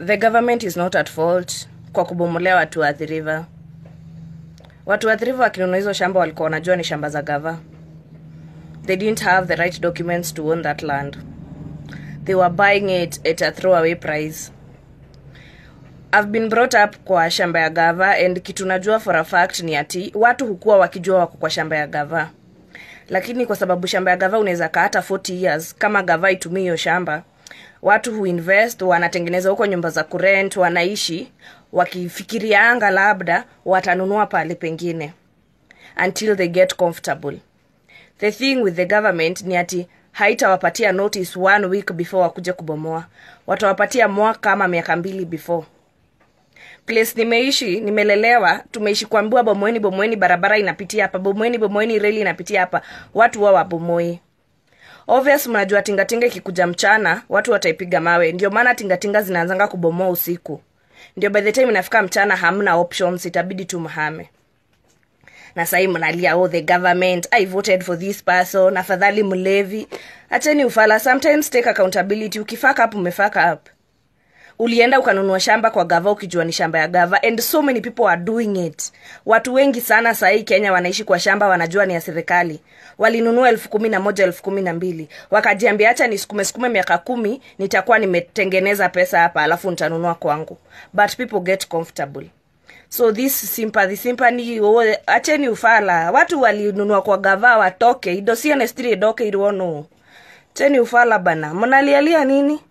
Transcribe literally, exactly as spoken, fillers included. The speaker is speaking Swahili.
The government is not at fault kwa kubomolea watu wa Athi River. Watu wa Athi River wakinunua hizo shamba walikuwa wanajua ni shamba za gava. They didn't have the right documents to own that land. They were buying it at a throwaway price. I've been brought up kwa shamba ya gava, and kitu najua for a fact ni ati watu hukua wakijua wako kwa shamba ya gava. Lakini kwa sababu shamba ya gava unaweza kaa hata forty years kama gava itumie hiyo shamba, watu hu invest, wanatengeneza huko nyumba za kurent, wanaishi wakifikiria anga labda watanunua pale pengine until they get comfortable. The thing with the government ni ati haitawapatia notice one week before wakuje kubomoa. Watawapatia mwaka kama miaka mbili before. Place nimeishi, nimelelewa, tumeishi kuambiwa bomoeni bomoeni, barabara inapitia hapa, bomoeni bomoeni, reli inapitia hapa. Watu wao wabomoi. Obvious mnajua tingatinga ikikuja mchana, watu wataipiga mawe. Ndio maana tingatinga zinaanzanga kubomoa usiku. Ndio by the time inafika mchana hamna options, itabidi tu mhame. Na sasa mnalia, oh the government, I voted for this person, afadhali mlevi. Acheni ufala, sometimes take accountability. Ukifaka up umefaka up. Ulienda ukanunua shamba kwa gava ukijua ni shamba ya gava, and so many people are doing it. Watu wengi sana sahi Kenya wanaishi kwa shamba wanajua ni ya serikali. Walinunua elfu kumi na moja, elfu kumi na mbili. Wakajiambia acha nisikume sikume miaka kumi, nitakuwa nimetengeneza pesa hapa alafu nitanunua kwangu. But people get comfortable. So this sympathy, sympathy, oh, acheni ufala. Watu walinunua kwa gava watoke. Idosia nestiri doke iruono. Acheni ufala bana. Mnalialia nini?